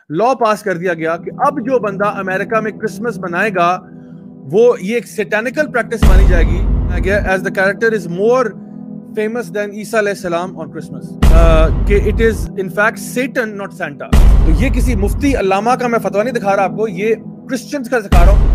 Law पास कर दिया गया कि अब जो बंदा अमेरिका में क्रिसमस मनाएगा वो ये एक सैटानिकल प्रैक्टिस मानी जाएगी as the character is more famous than ईसा अलैहिस्सलाम ऑन क्रिसमस, कि it is in fact Satan not Santa. तो ये किसी मुफ्ती अल्लामा का मैं फतवा नहीं दिखा रहा आपको, ये क्रिश्चियंस का दिखा रहा हूं।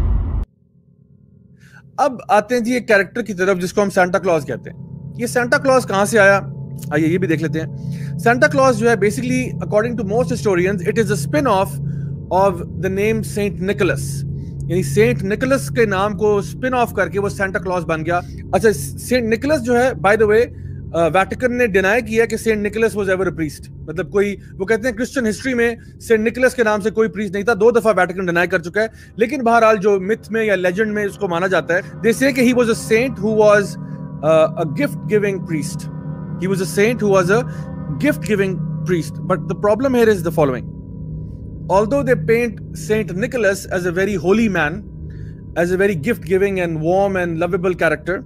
अब आते हैं जी एक कैरेक्टर की तरफ जिसको हम सांता क्लॉज कहते हैं। ये सांता क्लॉज कहां से आया, आइए ये भी देख लेते हैं। सांता क्लॉज जो है basically according to most historians it is a spin off the name Saint Nicholas, यानी सेंट निकोलस के नाम को स्पिन ऑफ करके वो सांता क्लॉज बन गया। अच्छा, सेंट निकोलस जो है बाय द वे वैटिकन ने डिनाई किया कि Saint Nicholas was ever a priest, मतलब कोई वो कहते हैं क्रिश्चियन हिस्ट्री में सेंट निकोलस के नाम से कोई प्रीस्ट नहीं था। 2 दफा वैटिकन डिनाई कर चुका है, लेकिन बहरहाल जो मिथ में या लेजेंड में उसको माना जाता है, दे से कि he was a saint who was a gift giving priest. He was a saint who was a gift-giving priest. But the problem here is the following. Although they paint Saint Nicholas as a very holy man, as a very gift-giving and warm and lovable character,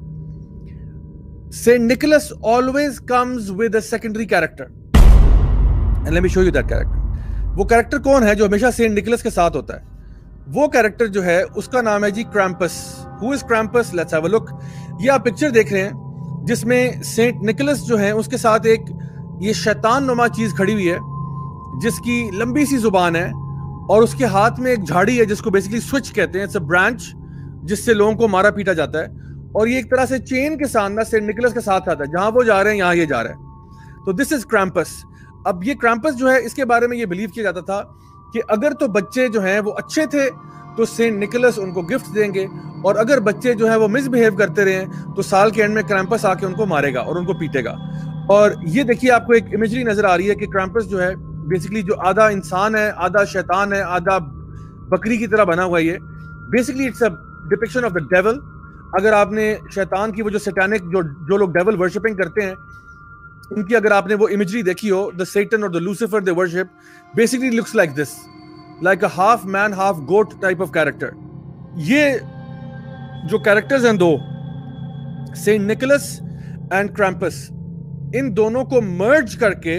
Saint Nicholas always comes with a secondary character. And let me show you that character. वो character कौन है जो हमेशा Saint Nicholas के साथ होता है? वो character जो है उसका नाम है जी Krampus. Who is Krampus? Let's have a look. ये आप पिक्चर देख रहे हैं जिसमें सेंट निकोलस जो है उसके साथ एक ये शैतान नुमा चीज खड़ी हुई है जिसकी लंबी सी जुबान है और उसके हाथ में एक झाड़ी है जिसको बेसिकली स्विच कहते हैं। इट्स अ ब्रांच जिससे लोगों को मारा पीटा जाता है, और ये एक तरह से चेन के साथ ना सेंट निकोलस के साथ आता है, जहां वो जा रहे हैं यहां ये जा रहा है। तो दिस इज क्रैम्पस। अब ये क्रैम्पस जो है इसके बारे में ये बिलीव किया जाता था कि अगर तो बच्चे जो हैं वो अच्छे थे तो सेंट निकोलस उनको गिफ्ट देंगे, और अगर बच्चे जो है वो मिसबिहेव करते रहे तो साल के एंड में क्रैम्पस आके उनको मारेगा और उनको पीटेगा। और ये देखिए आपको एक इमेजरी नजर आ रही है कि क्रैम्पस जो है बेसिकली जो आधा इंसान है, आधा शैतान है, आधा बकरी की तरह बना हुआ है। ये basically it's a depiction of the devil. अगर आपने शैतान की वो जो सैटानिक जो लोग डेविल वर्शिपिंग करते हैं उनकी अगर आपने वो इमेजरी देखी हो, द सेटन और the Lucifer they worship, basically looks like this, like a half man half goat type of character. ये जो कैरेक्टर्स हैं दो, सेंट निकोलस एंड क्रैम्पस, इन दोनों को मर्ज करके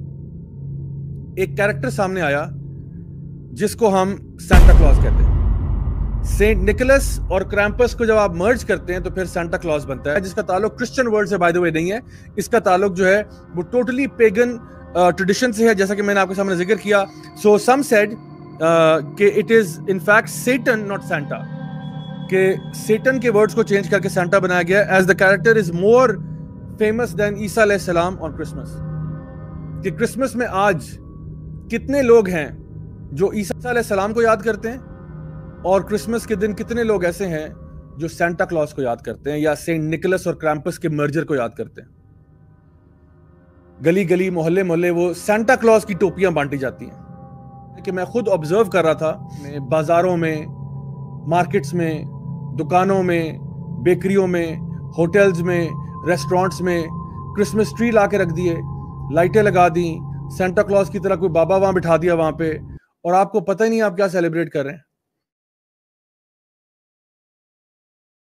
एक कैरेक्टर सामने आया जिसको हम सांता क्लॉज कहते हैं। सेंट निकोलस और क्रैम्पस को जब आप मर्ज करते हैं तो फिर सांता क्लॉज बनता है, जिसका ताल्लुक क्रिश्चियन वर्ल्ड से बाय द वे नहीं है। इसका ताल्लुक जो है वो टोटली पेगन ट्रेडिशन से है, जैसा कि मैंने आपके सामने जिक्र किया। सो सम सेड कि it is in fact Satan not Santa, कि सेटन के वर्ड्स को चेंज करके सांता बनाया गया, as the character is more famous than ईसा अलैहिस्सलाम ऑन क्रिसमस। कि क्रिसमस में आज कितने लोग हैं जो ईसा अलैहिस्सलाम को याद करते हैं, और क्रिसमस के दिन कितने लोग ऐसे हैं जो सांता क्लॉज को याद करते हैं या सेंट निकोलस और क्रैम्पस के मर्जर को याद करते हैं। गली गली मोहल्ले मोहल्ले वो सांता क्लॉज की टोपियां बांटी जाती हैं। कि मैं खुद ऑब्जर्व कर रहा था, बाजारों में, मार्केट्स में, दुकानों में, बेकरियों में, होटल्स में, रेस्टोरेंट्स में क्रिसमस ट्री ला के रख दिए, लाइटें लगा दी, सांता क्लॉज की तरह कोई बाबा वहां बिठा दिया वहां पे, और आपको पता ही नहीं आप क्या सेलिब्रेट कर रहे हैं।